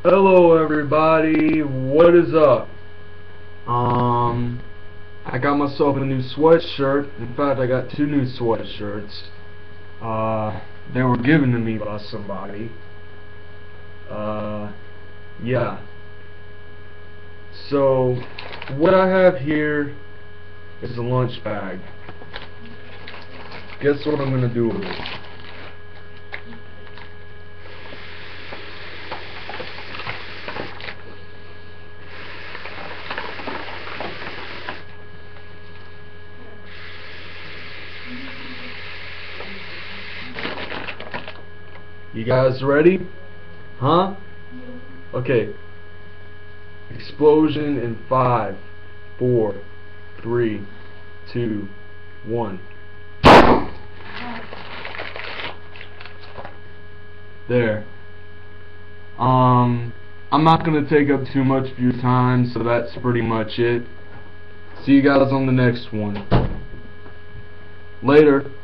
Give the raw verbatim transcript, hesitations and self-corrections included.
Hello everybody, what is up? Um, I got myself a new sweatshirt. In fact, I got two new sweatshirts. Uh, they were given to me by somebody. Uh, yeah. So, what I have here is a lunch bag. Guess what I'm gonna do with it? You guys ready? Huh? Okay. Explosion in five, four, three, two, one. There. Um, I'm not gonna take up too much of your time, so that's pretty much it. See you guys on the next one. Later.